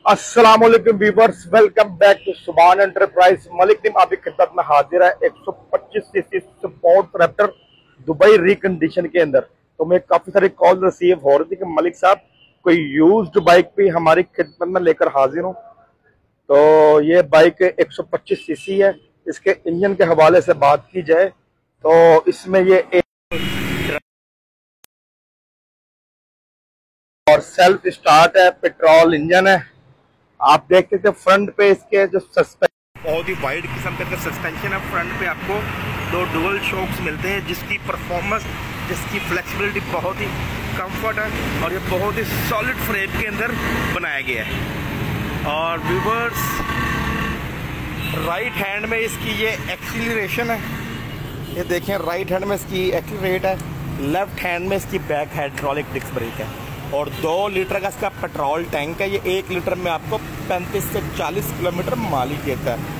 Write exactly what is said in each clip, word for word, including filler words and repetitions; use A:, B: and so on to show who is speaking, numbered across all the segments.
A: अस्सलाम वालेकुम viewers, welcome back to Subhan enterprise. Malik team आपकी खिदमत में हाजिर है एक सौ पच्चीस CC sport raptor Dubai recondition के अंदर। तो मैं काफी सारी कॉल रिसीव हो रही थी कि मलिक साहब कोई यूज्ड बाइक भी हमारी खिदमत में लेकर हाजिर हूँ। तो ये बाइक एक सौ पच्चीस सीसी है। इसके इंजन के हवाले से बात की जाए तो इसमें ये एक और सेल्फ स्टार्ट है, पेट्रोल इंजन है। आप देखते थे फ्रंट पे इसके जो सस्पेंशन बहुत ही वाइड किस्म का सस्पेंशन है। फ्रंट पे आपको दो डुअल शॉक्स मिलते हैं जिसकी परफॉर्मेंस, जिसकी फ्लेक्सिबिलिटी बहुत ही कंफर्ट है और ये बहुत ही सॉलिड फ्रेम के अंदर बनाया गया है। और व्यूअर्स, राइट हैंड में इसकी ये एक्सीलरेशन है, ये देखें राइट हैंड में इसकी एक्सीलरेट है, लेफ्ट हैंड में इसकी बैक हाइड्रोलिक डिस्क ब्रेक है और दो लीटर का इसका पेट्रोल टैंक है। ये एक लीटर में आपको पैंतीस से चालीस किलोमीटर माइलेज देता है।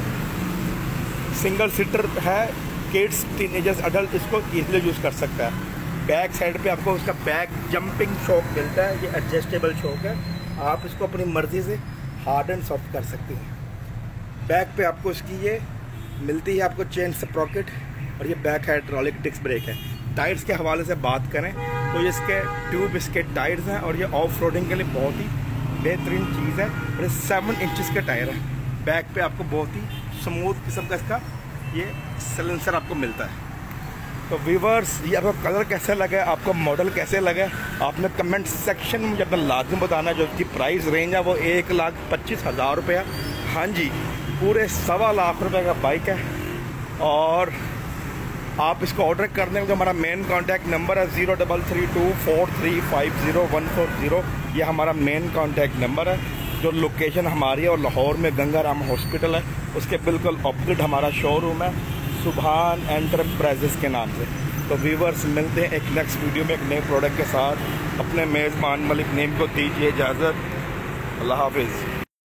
A: सिंगल सीटर है, किड्स, टीनेजर्स, अडल्ट इसको इजीली यूज़ कर सकता है। बैक साइड पे आपको उसका बैक जंपिंग शॉक मिलता है, ये एडजस्टेबल शॉक है। आप इसको अपनी मर्जी से हार्ड एंड सॉफ्ट कर सकते हैं। बैक पे आपको इसकी ये मिलती है आपको चेन स्प्रॉकेट और ये बैक हाइड्रोलिक डिस्क ब्रेक है। टायर्स के हवाले से बात करें तो ये इसके ट्यूब इसके टायर्स हैं और ये ऑफ रोडिंग के लिए बहुत ही बेहतरीन चीज़ है। और ये सेवन इंचज़ के टायर है। बैक पे आपको बहुत ही स्मूथ किस्म का इसका ये सिलेंसर आपको मिलता है। तो व्यूअर्स, ये आपको कलर कैसे लगे, आपको मॉडल कैसे लगे, आपने कमेंट सेक्शन में मुझे अपना लाजम बताना। जो इसकी प्राइस रेंज है वो एक लाख पच्चीस हज़ार रुपये। हाँ जी, पूरे सवा लाख रुपए का बाइक है। और आप इसको ऑर्डर करने में जो हमारा मेन कांटेक्ट नंबर है zero double three two four three five zero one four zero, ये हमारा मेन कांटेक्ट नंबर है। जो लोकेशन हमारी है और लाहौर में गंगाराम हॉस्पिटल है, उसके बिल्कुल ऑपोजिट हमारा शोरूम है सुभान एंटरप्राइजेस के नाम से। तो व्यूअर्स, मिलते हैं एक नेक्स्ट वीडियो में एक नए प्रोडक्ट के साथ। अपने मेज़बान मलिक नेम को दीजिए इजाज़त। अल्लाह हाफिज़।